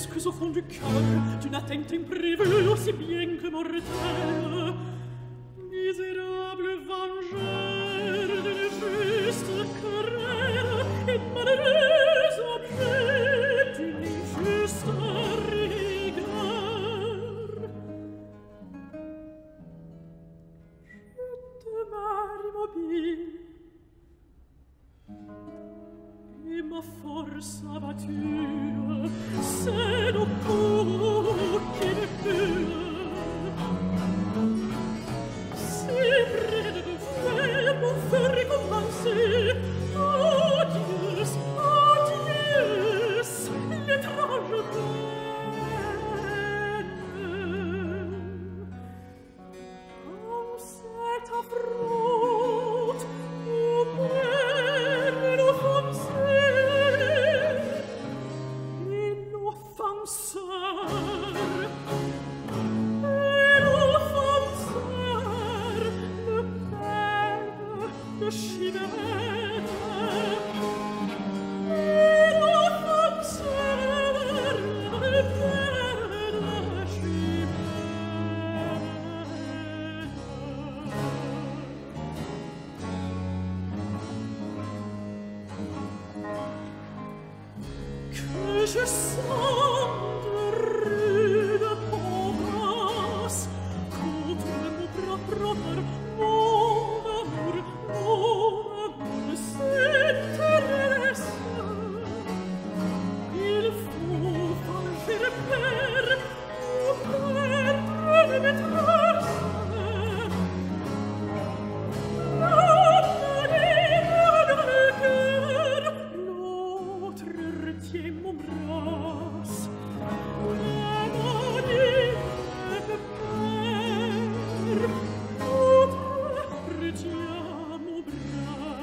presque au fond du cœur d'une atteinte imprévue aussi bien que mortelle. Misérable vengeur d'une juste querelle et malheureux objet d'une injuste rigueur. Je demeure immobile et ma force abattue, c'est le coup qui me pue. C'est près de me faire mon feu recommencer. Adieu, adieu, l'étrange peine. Dans cette affronte, au père l'offensé, et l'offenseur, le père de Chimène, et l'offenseur, le père de Chimène. Que je sente rude province contre mon propre honneur, mon amour s'intéresse. Il faut venger le père pour perdre les maîtresses. L'autre retient mon bras. L'amanie me perd. L'autre retient mon bras.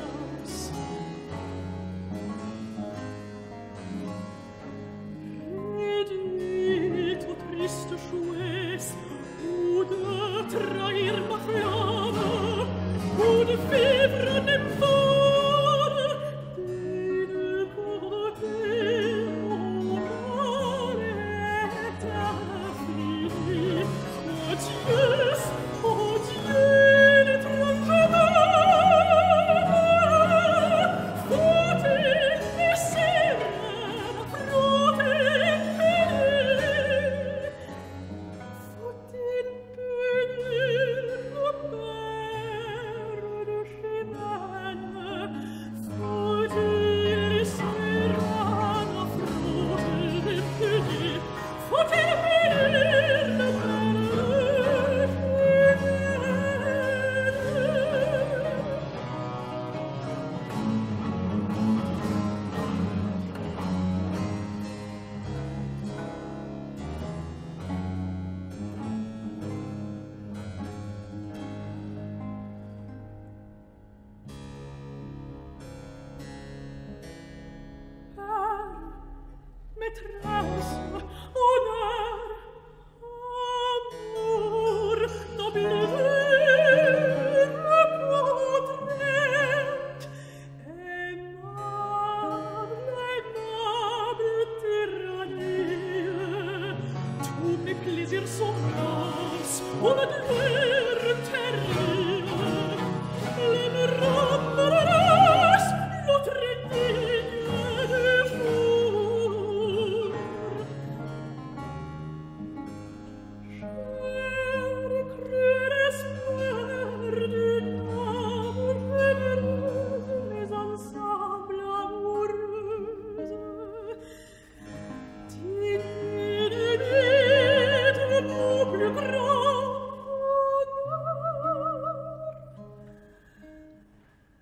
Et dites au triste Chouès ou de trahir ma flamme ou de vivre n'importe. D'une côté, mon corps est infini. Adieu, adieu, l'étrange mort. Faut-il laisser flotter périr? Faut-il punir le père de Chimène? Faut-il laisser affronter les punir? Faut-il punir le père de Chimène? Père, maîtresse, honneur, amour, noblesse, reportrait, aimable tyrannie, tous mes plaisirs sont grâce aux douleurs terribles. L'aimera malheureuse, l'autre indigne des jours. J'ai cru l'espoir d'une âme généreuse, les ensembles amoureuses. Digne d'être mon plus grand bonheur.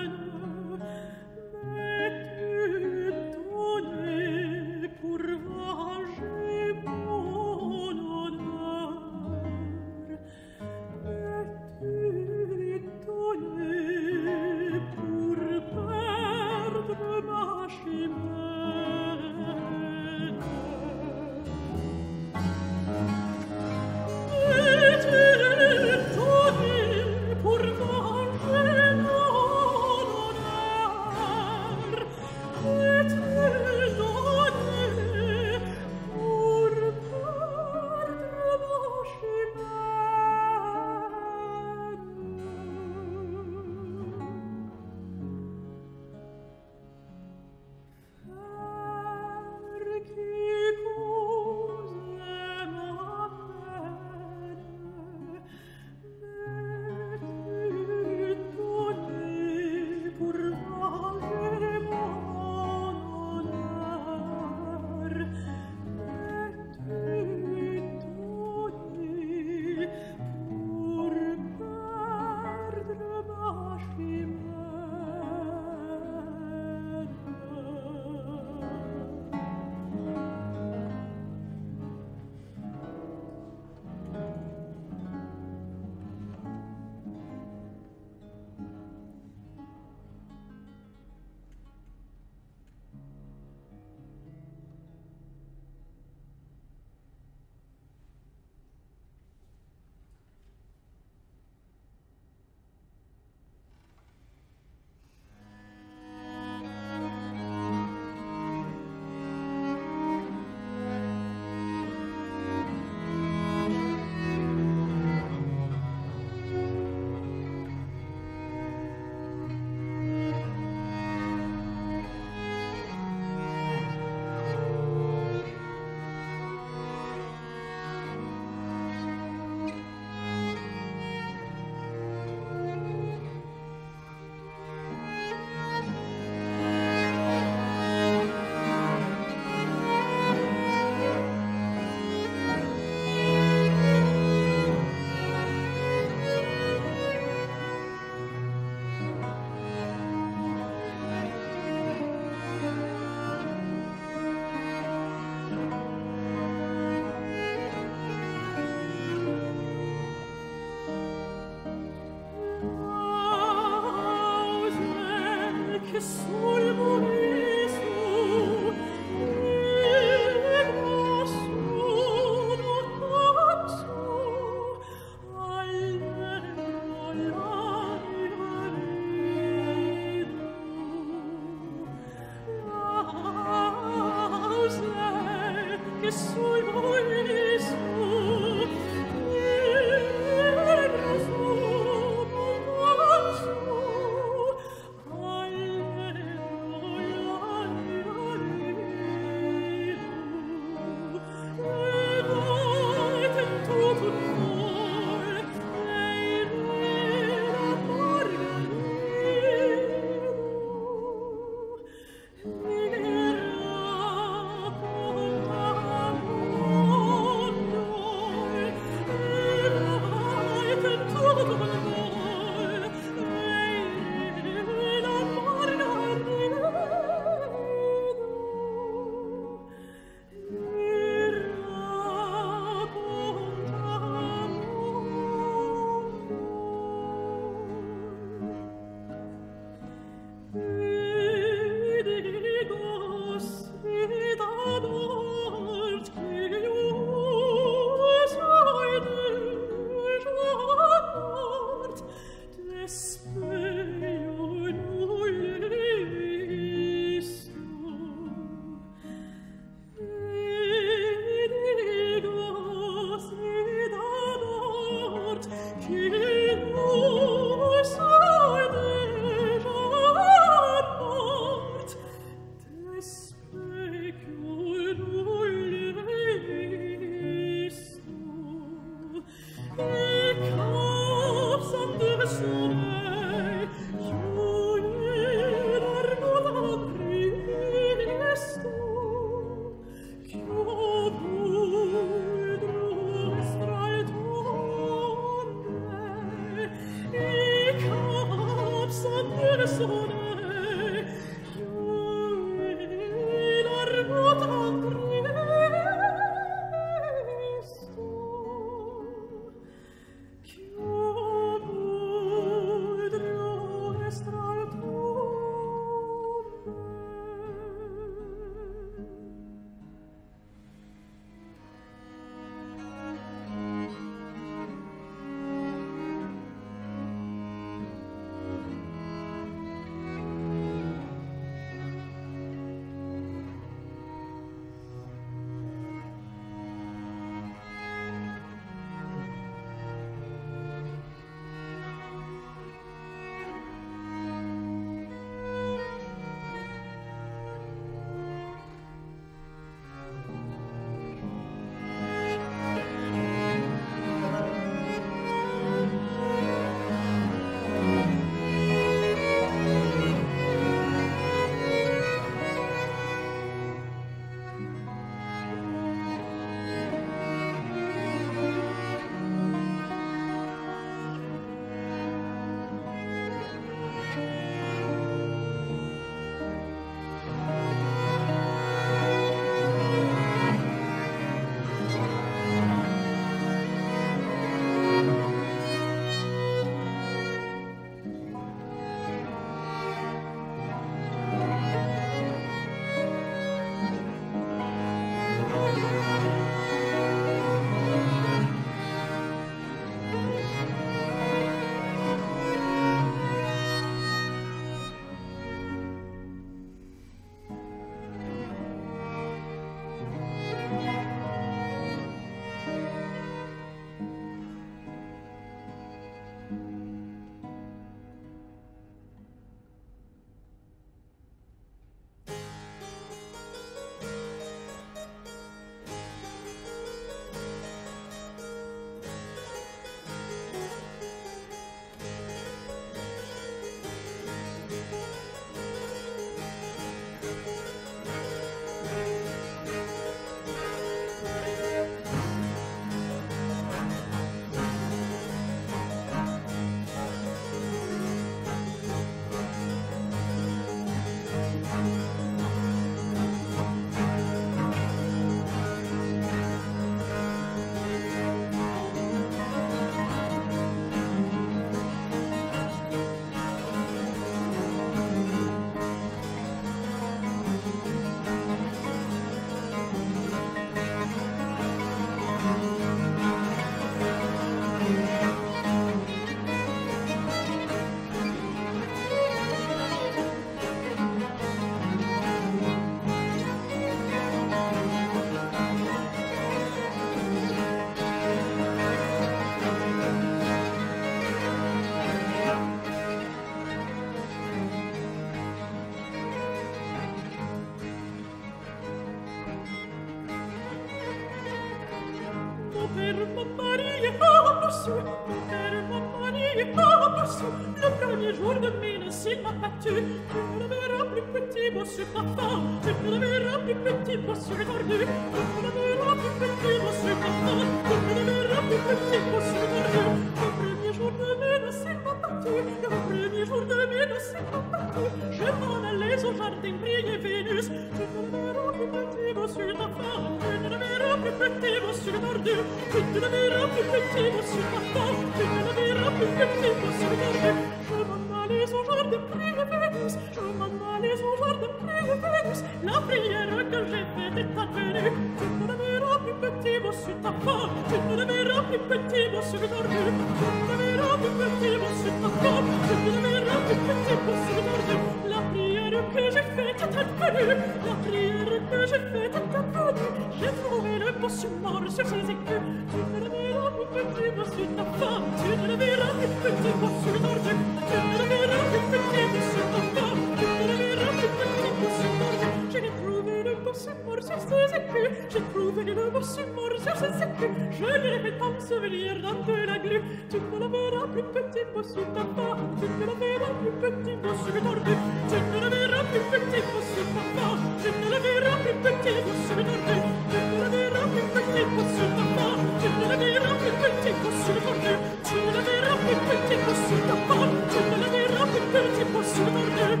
bossu, mon père m'a manié, ah, bossu, le premier jour de Minos, il m'a battu. Tu ne le verras plus petit, bossu, papa, tu ne le verras plus petit, bossu, tordu, tu ne le verras plus petit, bossu, papa, tu ne le verras plus petit, bossu, tordu. Le premier jour de Minos, il m'a battu, le premier jour de Minos, il m'a battu. Je m'en allais au jardin prier Vénus, tu ne le verras plus petit, bossu, papa, tu ne le verras plus petit, bossu, tordu, tu ne le verras plus petit, bossu, papa, tu ne le verras plus petit, bossu, tordu. Je m'en allais au jardin prier Vénus, je m'en allais au jardin prier Vénus, la prière que j'ai faite est advenue. Tu ne le verras plus petit, bossu, papa, tu ne le verras plus petit, bossu, tordu, tu ne le verras plus petit, bossu, papa, tu ne le verras plus petit, bossu, tordu. La prière que j'ai faite est advenue, la prière que j'ai faite est advenue. J'ai trouvé le bossu mort sur ses écus. Tu ne le verras plus petit, bossu, papa, tu ne le verras plus petit, bossu, tordu, tu ne le verras plus petit, bossu, papa, tu ne le verras plus petit, bossu, tordu. J'ai trouvé le bossu mort sur ses écus, j'ai trouvé le bossu mort sur ses écus. Je l'ai fait ensevelir dans de la glu. Tu ne le verras plus petit, bossu, papa, tu ne le verras plus petit, bossu, tordu, tu ne le verras plus petit, bossu, papa, tu ne le verras plus petit, bossu, tordu, tu ne le verras plus petit, bossu, papa, tu ne le verras plus petit, bossu, tordu, tu ne le verras plus petit, bossu, papa, tu ne le verras plus petit, bossu, tordu.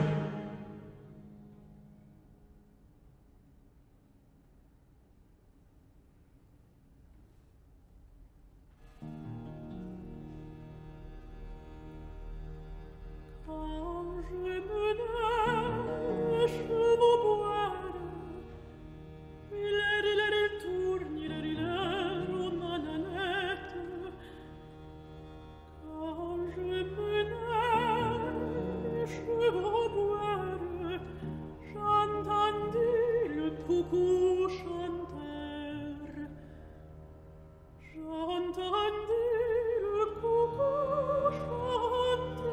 Quand je me lèche au boire, il tourne, il aux mananettes. Quand je me lèche au boire, j'entendis le coucou chanteur. J'entendis le coucou chanteur.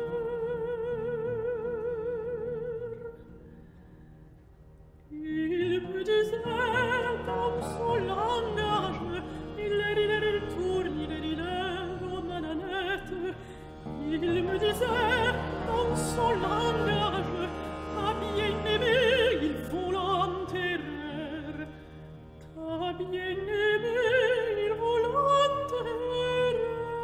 Il me disait dans son langage, il tourne, il aux mananettes. Il me disait dans son langage, ta bien-aimée, il faut l'enterrer. Ta bien-aimée, il faut l'enterrer.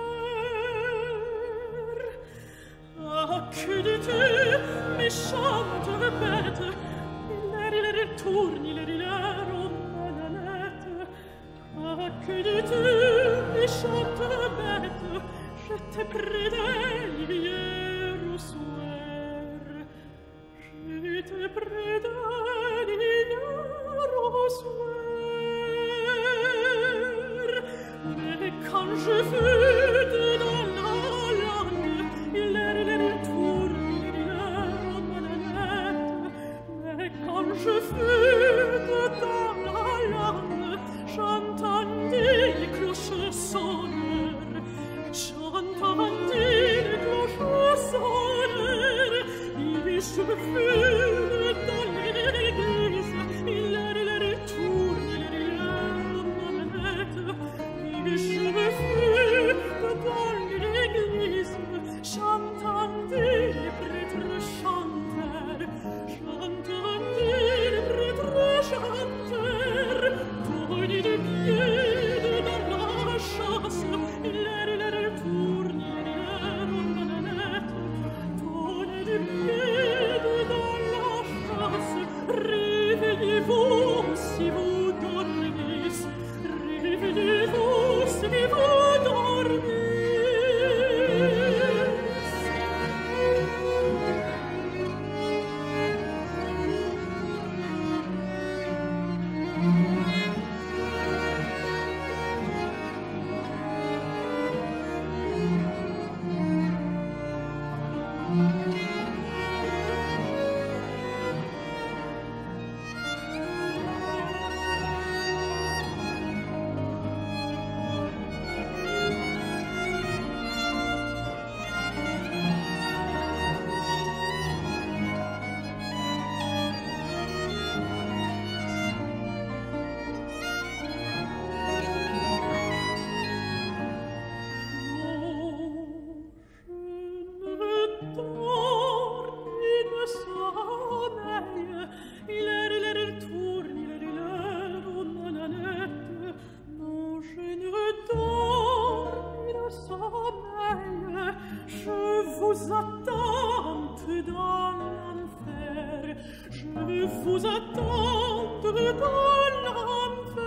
Ah, que dis-tu, méchante bête, il tourne, il aux mananettes. Ah, que dis-tu, méchante bête, j'étais près d'elle hier au soir. J'étais près d'elle hier au soir. Mais quand je fus dans la lande, il tourne, il aux mananettes. Mais quand je fus dans la lande, j'entendis les cloches sonner. J'entendis les cloches sonner. Et je me fus dans l'église, il tourne, il aux mananettes. Et je me fus dans l'église, j'entendis les prêtres chanter. J'entendis les prêtres vous attendent dans l'enfer.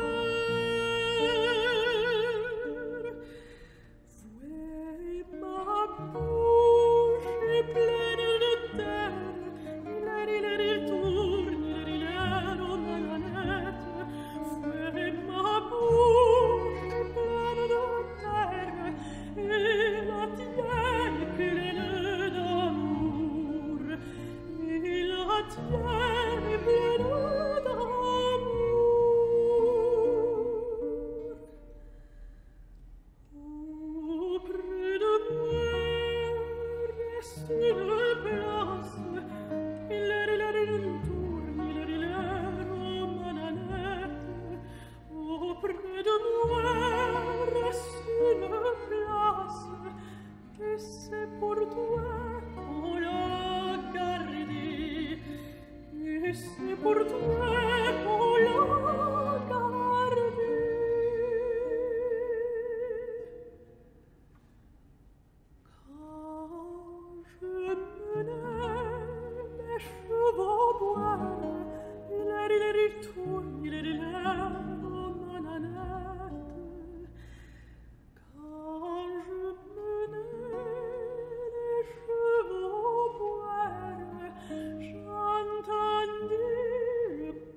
Vouez ma bouche est pleine de terre, il tourne, il au manette. Vouez ma bouche est pleine de terre, et la tienne est pleine d'amour, et la tienne est pleine d'amour. Auprès de moi reste une place, il tourne, il au manette. Auprès de moi reste une place, et c'est pour toi qu'on l'a gardée, et c'est pour toi qu'on l'a gardée. Quand je menais mes chevaux boire, il tourne, il au manette. Quand je menais les chevaux boire, j'entendis le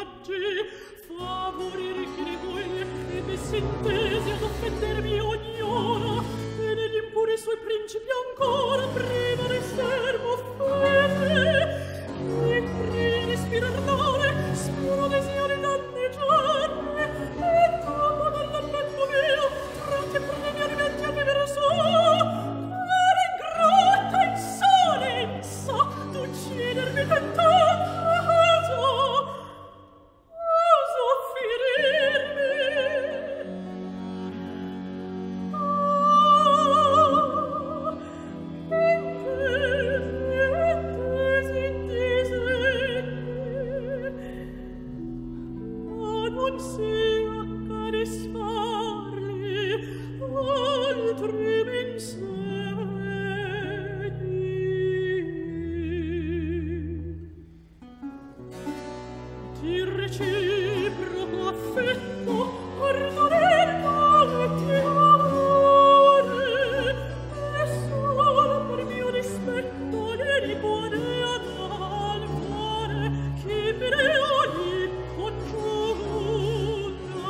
viaggi, favori ricchi di voi, e messi in tesi ad offendermi ogni ora, e negli impuri suoi principi ancora prima di servo fede, e prima di spirar l'ore, spero desio di danneggiarmi, e dopo dall'aspetto mio, tratti premi alimenti a vivere so, cara ingrata insolenza, d'uccidermi tentato, oso ferirmi. Non sia carisfarli altri m'insegni. Di reciproco affetto perdonarlo e di amore, e solo per mio dispetto le ripone ad malvare chi per ogni congiura,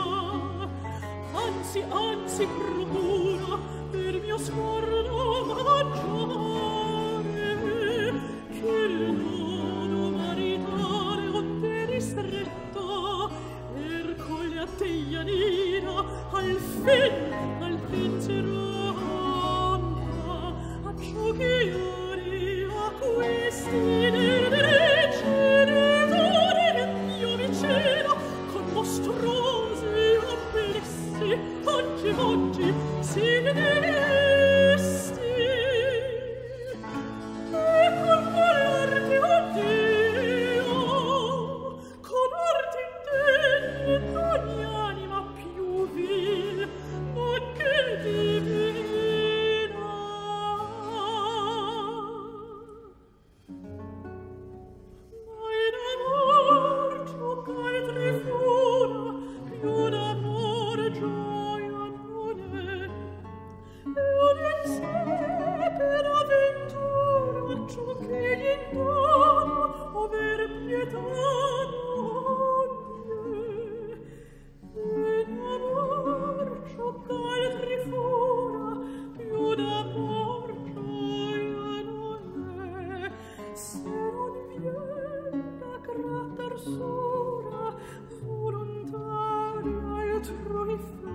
anzi procura per mio scorno maggiore che il nodo maritale onde ristretto ercole a teianina al fin ceranda acciò che io a questi degeneratori nel mio vicino con mostruosi obelissi oggi si vedesti e con quale arte oddio con arte indegne d'ogni anima più vil nonché divina. Ma in amor gioca e trifuna più d'amor gioia non è, e un in sé per avventura ciò che gli indono over pietà non è. In amor gioca e trifuna più d'amor gioia non è, se non vien da grata arsura volontaria e truffa